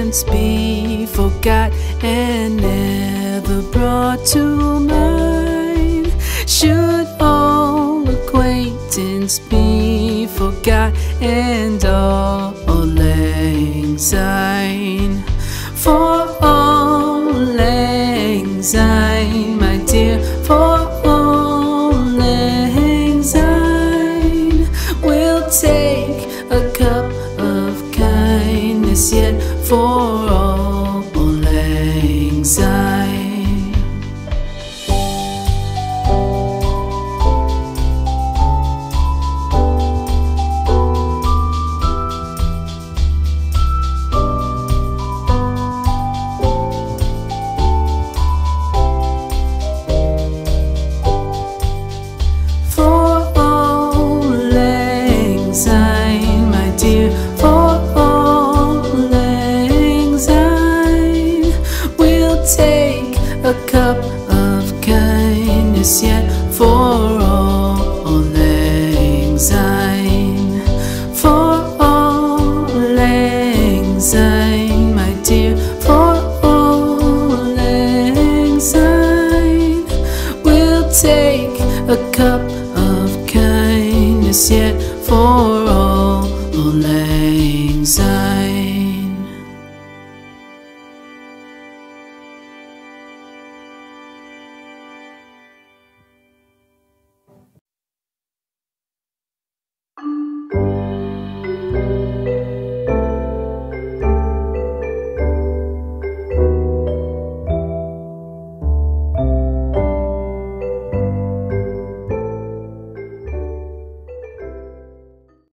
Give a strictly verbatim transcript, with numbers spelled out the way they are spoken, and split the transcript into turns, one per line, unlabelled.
once be forgot and never brought to mind? Should all acquaintance be forgot and all lang syne? For all lang syne, my dear, for all lang syne, we'll take a cup of kindness yet for all lang syne. My dear, for all lang syne, we'll take a cup of kindness yet for all lang syne. For all lang syne, my dear, for all lang syne, we'll take a cup of kindness yet for all lang syne.